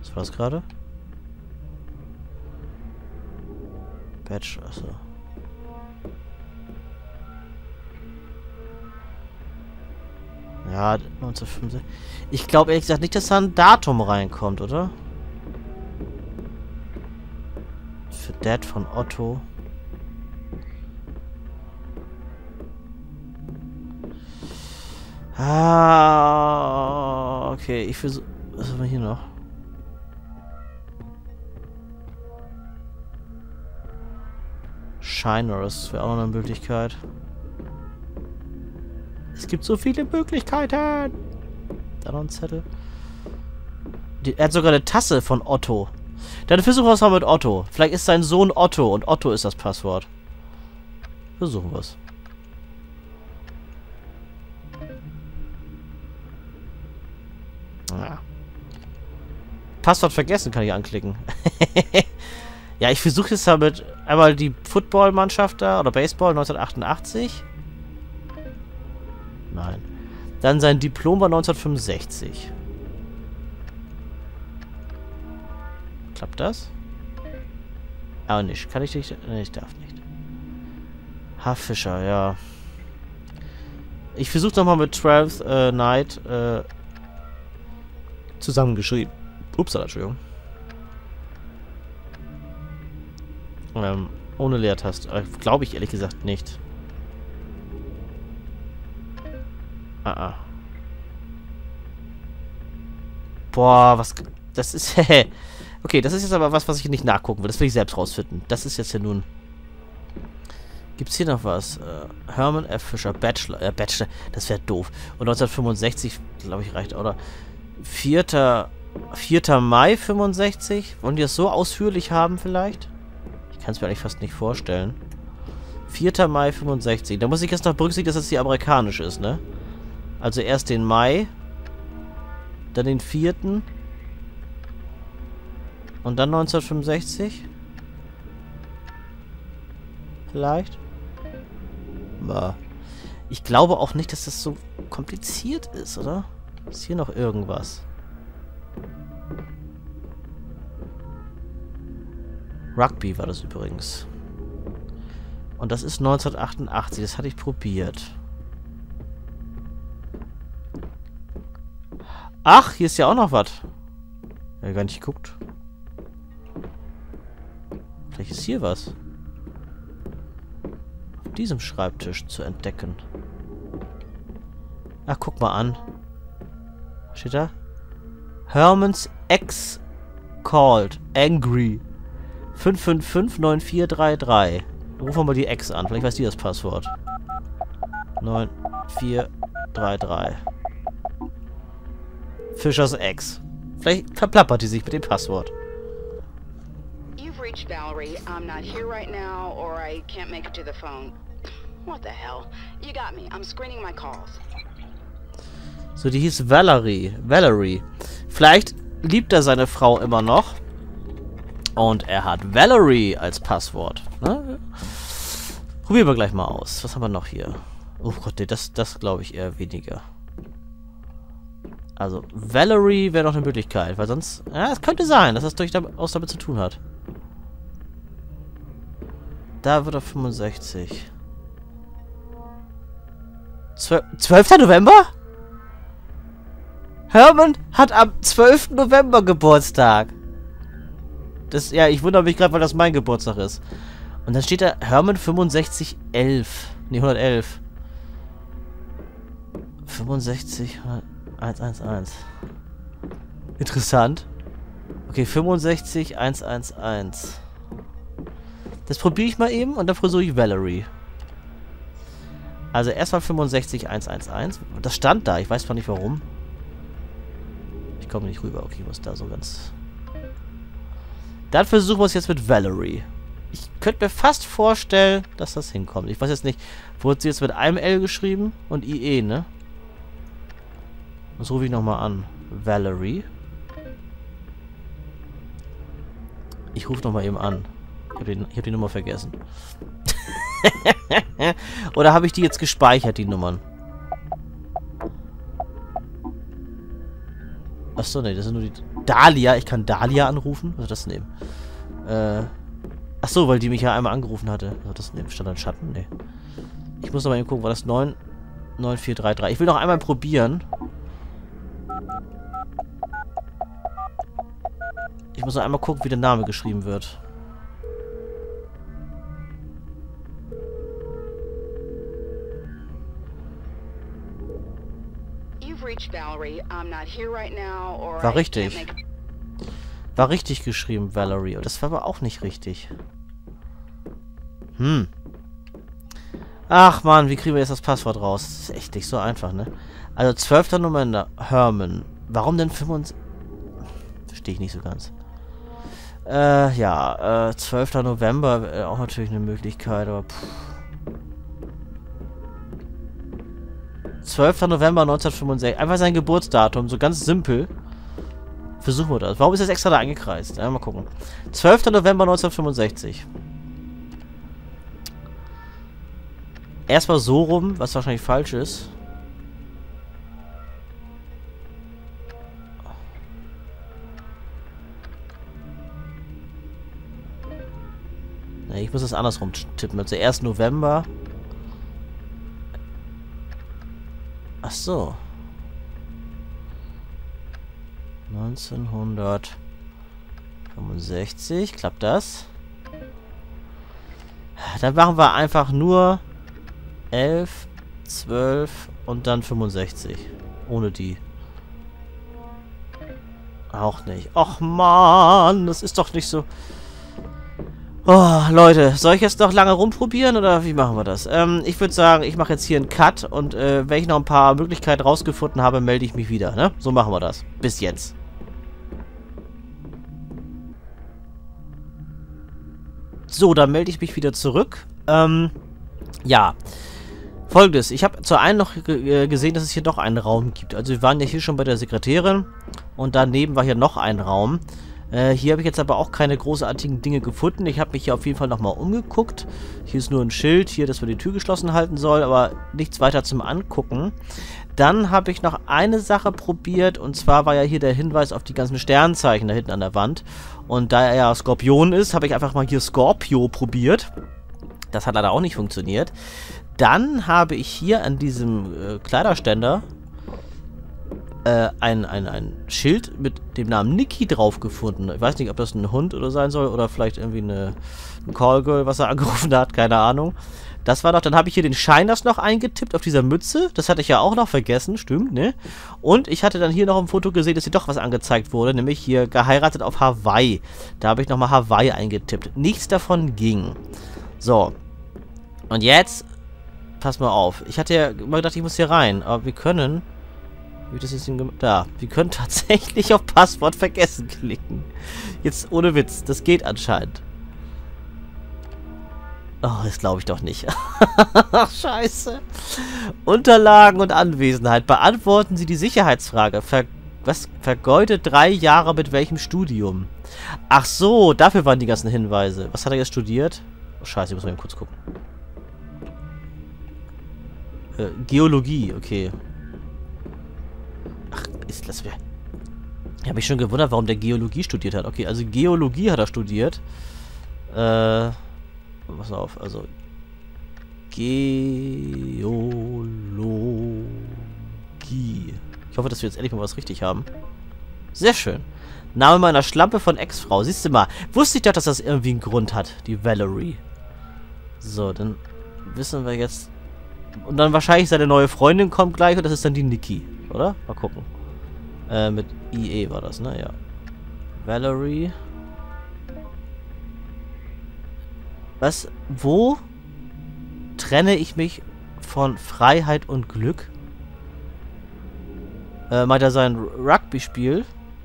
Was war das gerade? Badge, achso. Ja, 1965. Ich glaube ehrlich gesagt nicht, dass da ein Datum reinkommt, oder? Für Dad von Otto. Ah, okay, ich versuche... Was haben wir hier noch? Shiners wäre auch noch eine Möglichkeit. Es gibt so viele Möglichkeiten. Da noch ein Zettel. Er hat sogar eine Tasse von Otto. Dann versuchen wir es mal mit Otto. Vielleicht ist sein Sohn Otto und Otto ist das Passwort. Versuchen wir es. Ja. Passwort vergessen kann ich anklicken. Ja, ich versuche jetzt damit einmal die Footballmannschaft da oder Baseball 1988. Nein. Dann sein Diplom war 1965. Klappt das? Aber nicht. Kann ich nicht? Nee, ich darf nicht. H. Fischer, ja. Ich versuche nochmal mit 12th Night zusammengeschrieben. Upsala, Entschuldigung. Ohne Leertaste. Glaube ich ehrlich gesagt nicht. Boah, was... Das ist... Okay, das ist jetzt aber was ich nicht nachgucken will. Das will ich selbst rausfinden. Das ist jetzt ja nun... Gibt's hier noch was? Herman F. Fischer, Bachelor. Bachelor, das wäre doof. Und 1965, glaube ich, reicht, oder? 4. Mai 65? Wollen die das so ausführlich haben vielleicht? Ich kann es mir eigentlich fast nicht vorstellen. 4. Mai 65. Da muss ich jetzt noch berücksichtigen, dass das hier amerikanisch ist, ne? Also erst den Mai, dann den 4. und dann 1965? Vielleicht? Ich glaube auch nicht, dass das so kompliziert ist, oder? Ist hier noch irgendwas? Rugby war das übrigens. Und das ist 1988. Das hatte ich probiert. Ach, hier ist ja auch noch was. Ja, gar nicht geguckt. Vielleicht ist hier was. Auf diesem Schreibtisch zu entdecken. Ach, guck mal an. Was steht da? Herman's ex called angry. 5559433. Rufen wir mal die Ex an. Vielleicht weiß die das Passwort. 9433. Fischers Ex. Vielleicht verplappert die sich mit dem Passwort. You've reached Valerie. I'm not here right now, or I can't make it to the phone. What the hell? You got me. I'm screening my calls. So, die hieß Valerie. Valerie. Vielleicht liebt er seine Frau immer noch. Und er hat Valerie als Passwort. Ne? Probieren wir gleich mal aus. Was haben wir noch hier? Oh Gott, nee, das glaube ich eher weniger. Also, Valerie wäre noch eine Möglichkeit, weil sonst... Ja, es könnte sein, dass das durchaus damit zu tun hat. Da wird er 65. 12. November? Herman hat am 12. November Geburtstag. Das, ja, ich wundere mich gerade, weil das mein Geburtstag ist. Und dann steht da Herman 6511. Ne, 111. 65 111. Interessant. Okay, 65 111. Das probiere ich mal eben und dann versuche ich Valerie. Also erstmal 65 111. Das stand da, ich weiß zwar nicht warum. Ich komme nicht rüber. Okay, ich muss da so ganz... Dann versuchen wir es jetzt mit Valerie. Ich könnte mir fast vorstellen, dass das hinkommt. Ich weiß jetzt nicht, wurde sie jetzt mit einem L geschrieben und IE, ne? Das rufe ich nochmal an. Valerie. Ich rufe nochmal eben an. Ich hab die Nummer vergessen. Oder habe ich die jetzt gespeichert, die Nummern? Achso, ne, das sind nur die... Dahlia, ich kann Dahlia anrufen? Was soll das nehmen? Achso, weil die mich ja einmal angerufen hatte. Was soll das nehmen? Stand da ein Schatten? Ne. Ich muss noch mal eben gucken, war das 99433. Ich will noch einmal probieren. Ich muss noch einmal gucken, wie der Name geschrieben wird. War richtig. War richtig geschrieben, Valerie. Und das war aber auch nicht richtig. Ach man, wie kriegen wir jetzt das Passwort raus? Das ist echt nicht so einfach, ne? Also 12. November, Herman. Warum denn 25? Verstehe ich nicht so ganz. Ja, 12. November auch natürlich eine Möglichkeit, aber 12. November 1965. Einfach sein Geburtsdatum, so ganz simpel. Versuchen wir das. Warum ist das extra da eingekreist? Ja, mal gucken. 12. November 1965. Erstmal so rum, was wahrscheinlich falsch ist. Ne, ich muss das andersrum tippen. Also 1. November. Ach so. 1965. Klappt das? Dann machen wir einfach nur 11, 12 und dann 65. Ohne die. Auch nicht. Och man, das ist doch nicht so... Oh, Leute, soll ich jetzt noch lange rumprobieren oder wie machen wir das? Ich würde sagen, ich mache jetzt hier einen Cut und wenn ich noch ein paar Möglichkeiten rausgefunden habe, melde ich mich wieder, ne? So machen wir das. Bis jetzt. So, dann melde ich mich wieder zurück. Ja. Folgendes, ich habe zur einen noch gesehen, dass es hier noch einen Raum gibt. Also wir waren ja hier schon bei der Sekretärin und daneben war hier noch ein Raum. Hier habe ich jetzt aber auch keine großartigen Dinge gefunden. Ich habe mich hier auf jeden Fall nochmal umgeguckt. Hier ist nur ein Schild, hier, dass man die Tür geschlossen halten soll, aber nichts weiter zum Angucken. Dann habe ich noch eine Sache probiert und zwar war ja hier der Hinweis auf die ganzen Sternzeichen da hinten an der Wand. Und da er ja Skorpion ist, habe ich einfach mal hier Scorpio probiert. Das hat leider auch nicht funktioniert. Dann habe ich hier an diesem Kleiderständer ein Schild mit dem Namen Niki drauf gefunden. Ich weiß nicht, ob das ein Hund oder sein soll oder vielleicht irgendwie ein Callgirl, was er angerufen hat, keine Ahnung. Das war doch, dann habe ich hier den Scheiners noch eingetippt auf dieser Mütze. Das hatte ich ja auch noch vergessen, stimmt, ne? Und ich hatte dann hier noch im Foto gesehen, dass hier doch was angezeigt wurde, nämlich hier geheiratet auf Hawaii. Da habe ich nochmal Hawaii eingetippt. Nichts davon ging. So. Und jetzt, pass mal auf. Ich hatte ja immer gedacht, ich muss hier rein, aber wir können... Wie das jetzt da. Wir können tatsächlich auf Passwort vergessen klicken. Jetzt ohne Witz. Das geht anscheinend. Oh, das glaube ich doch nicht. Ach, scheiße. Unterlagen und Anwesenheit. Beantworten Sie die Sicherheitsfrage. Vergeudet 3 Jahre mit welchem Studium? Ach so, dafür waren die ganzen Hinweise. Was hat er jetzt studiert? Oh, scheiße, ich muss mal eben kurz gucken. Geologie, okay. Ach, ist das... Ich habe mich schon gewundert, warum der Geologie studiert hat. Okay, also Geologie hat er studiert. Pass auf, also... Geologie. Ich hoffe, dass wir jetzt endlich mal was richtig haben. Sehr schön. Name meiner Schlampe von Ex-Frau. Siehst du mal, wusste ich doch, dass das irgendwie einen Grund hat. Die Valerie. So, dann wissen wir jetzt... Und dann wahrscheinlich seine neue Freundin kommt gleich und das ist dann die Niki, oder? Mal gucken. Mit IE war das, ne? Ja. Valerie. Was? Wo trenne ich mich von Freiheit und Glück? Meint er sein Rugby-Spiel?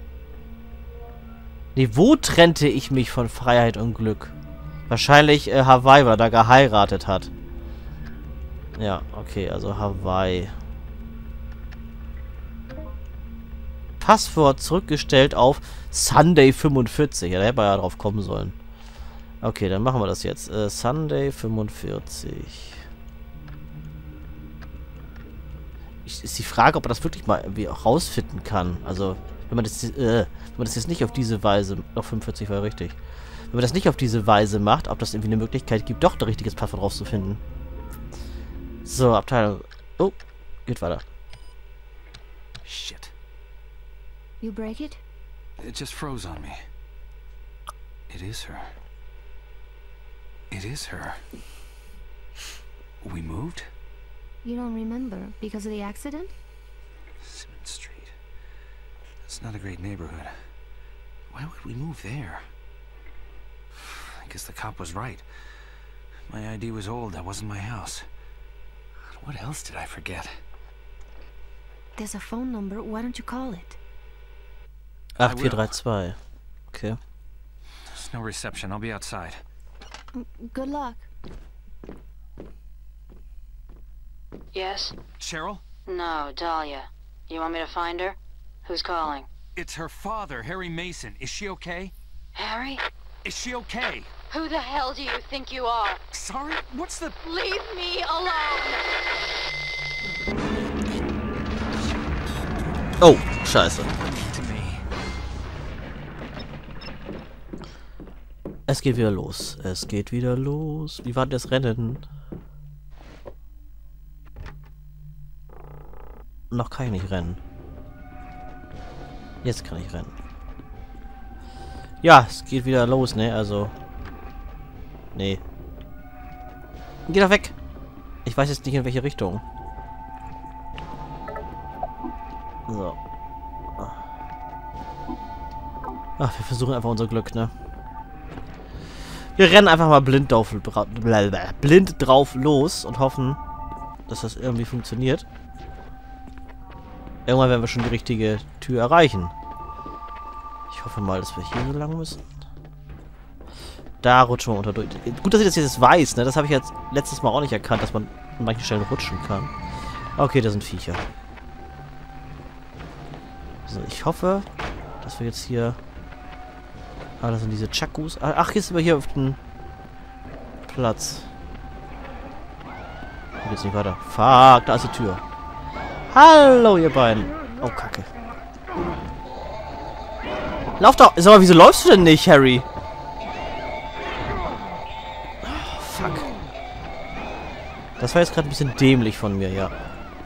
Ne, wo trennte ich mich von Freiheit und Glück? Wahrscheinlich Hawaii, weil er da geheiratet hat. Ja, okay, also Hawaii. Passwort zurückgestellt auf Sunday 45. Ja, da hätte man ja drauf kommen sollen. Okay, dann machen wir das jetzt. Sunday 45. Ist die Frage, ob man das wirklich mal irgendwie auch rausfinden kann. Also, Wenn man das jetzt nicht auf diese Weise... Doch, 45 war richtig. Wenn man das nicht auf diese Weise macht, ob das irgendwie eine Möglichkeit gibt, doch ein richtiges Passwort rauszufinden. So, Abteilung. Oh, geht weiter. Shit. You break it? It just froze on me. It is her. It is her. We moved? You don't remember because of the accident? Simmons Street. That's not a great neighborhood. Why would we move there? I guess the cop was right. My ID was old. That wasn't my house. What else did I forget? There's a phone number. Why don't you call it? 8432. Okay. There's no reception. I'll be outside. Good luck. Yes? Cheryl? No, Dahlia. You want me to find her? Who's calling? It's her father, Harry Mason. Is she okay? Harry? Is she okay? Who the hell do you think you are? Sorry? What's the... Leave me alone! Oh, scheiße. to me? Es geht wieder los. Es geht wieder los. Wie war das Rennen? Noch kann ich nicht rennen. Jetzt kann ich rennen. Ja, es geht wieder los, ne? Also... Nee. Geh doch weg! Ich weiß jetzt nicht, in welche Richtung. So. Ach, wir versuchen einfach unser Glück, ne? Wir rennen einfach mal blind drauf los und hoffen, dass das irgendwie funktioniert. Irgendwann werden wir schon die richtige Tür erreichen. Ich hoffe mal, dass wir hier so lang müssen. Da rutschen wir unter durch. Gut, dass ich das jetzt weiß, ne? Das habe ich jetzt letztes Mal auch nicht erkannt, dass man an manchen Stellen rutschen kann. Okay, da sind Viecher. So, ich hoffe, dass wir jetzt hier... Ah, das sind diese Chakus. Ach, hier sind wir hier auf dem Platz. Hier geht's nicht weiter. Fuck, da ist die Tür. Hallo, ihr beiden. Oh, Kacke. Lauf doch. Sag mal, wieso läufst du denn nicht, Harry? Oh, fuck. Das war jetzt gerade ein bisschen dämlich von mir, ja.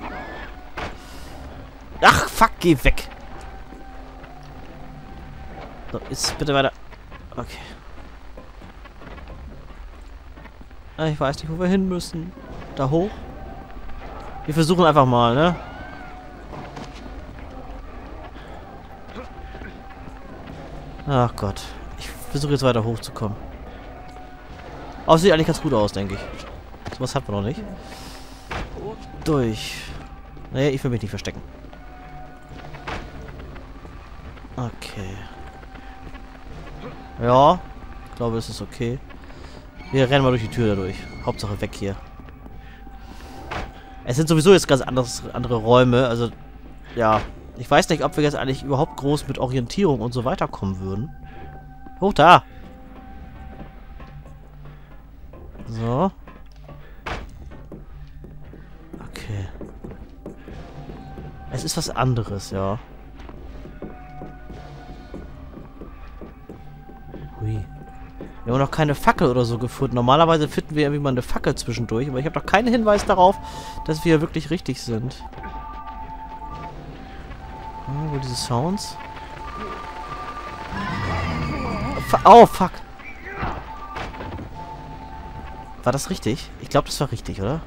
Ach, fuck, geh weg. So, jetzt bitte weiter. Okay. Ich weiß nicht, wo wir hin müssen. Da hoch? Wir versuchen einfach mal, ne? Ach Gott. Ich versuche jetzt weiter hochzukommen. Aber es sieht eigentlich ganz gut aus, denke ich. So was hat man noch nicht. Durch. Nee, ich will mich nicht verstecken. Okay. Ja. Ich glaube, es ist okay. Wir rennen mal durch die Tür da durch. Hauptsache weg hier. Es sind sowieso jetzt ganz andere Räume. Also, ja. Ich weiß nicht, ob wir jetzt eigentlich überhaupt groß mit Orientierung und so weiterkommen würden. Hoch da! So. Okay. Es ist was anderes, ja. Hui. Wir haben noch keine Fackel oder so gefunden. Normalerweise finden wir irgendwie mal eine Fackel zwischendurch, aber ich habe noch keinen Hinweis darauf, dass wir wirklich richtig sind. Oh, wo diese Sounds? Oh, fuck. War das richtig? Ich glaube, das war richtig, oder?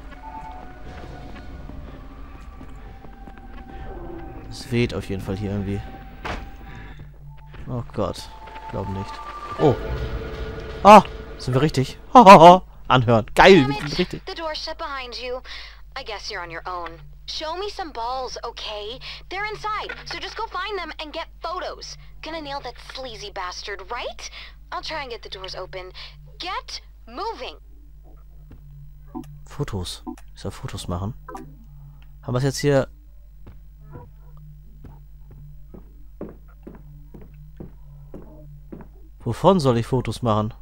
Es weht auf jeden Fall hier irgendwie. Oh Gott. Ich glaube nicht. Oh. Ah, sind wir richtig? Anhören. Geil, wir sind richtig. The door's shut behind you. I guess you're on your own. Show me some balls, okay? They're inside, so just go find them and get photos. Gonna nail that sleazy bastard, right? I'll try and get the doors open. Get moving. Fotos. Ich soll Fotos machen. Haben wir es jetzt hier... Wovon soll ich Fotos machen?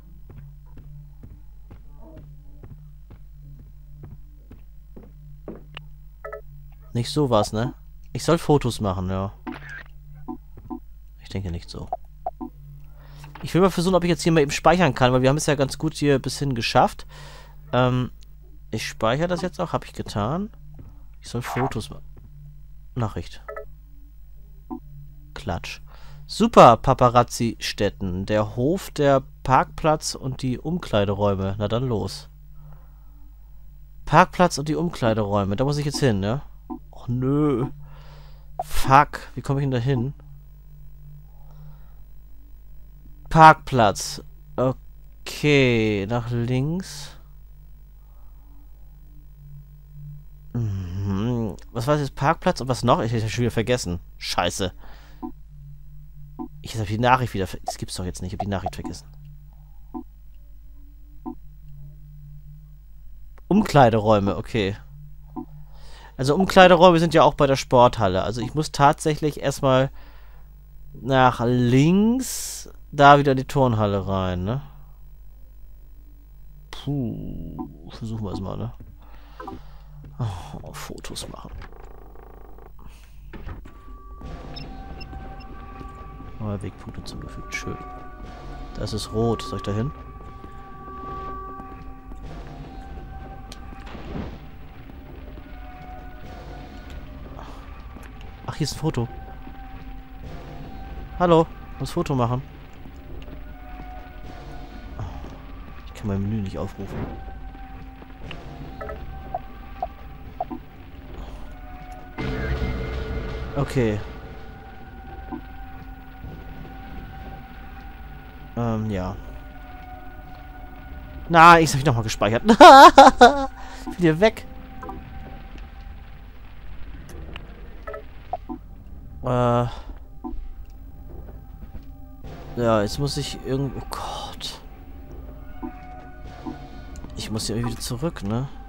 Nicht sowas, ne? Ich soll Fotos machen, ja. denke nicht so. Ich will mal versuchen, ob ich jetzt hier mal eben speichern kann, weil wir haben es ja ganz gut hier bis hin geschafft. Ich speichere das jetzt auch, habe ich getan. Ich soll Fotos machen. Nachricht. Klatsch. Super, Paparazzi-Stätten. Der Hof, der Parkplatz und die Umkleideräume. Na dann los. Parkplatz und die Umkleideräume. Da muss ich jetzt hin, ne? Och nö. Fuck. Wie komme ich denn da hin? Parkplatz. Okay. Nach links. Was war das jetzt? Parkplatz und was noch? Ich hätte schon wieder vergessen. Scheiße. Ich habe die Nachricht wieder vergessen. Das gibt's doch jetzt nicht. Ich habe die Nachricht vergessen. Umkleideräume, okay. Also Umkleideräume sind ja auch bei der Sporthalle. Also ich muss tatsächlich erstmal nach links da wieder in die Turnhalle rein, ne? Puh. Versuchen wir es mal, ne? Oh, Fotos machen. Neue Wegpunkte zugefügt. Schön. Da ist es rot. Soll ich da hin? Ach, hier ist ein Foto. Hallo. Ich muss Foto machen. Ich kann mein Menü nicht aufrufen. Okay. Ja. Na, ich hab nochmal gespeichert. Ich bin hier weg. Ja, jetzt muss ich irgendwo... Oh Gott. Ich muss hier irgendwie wieder zurück, ne?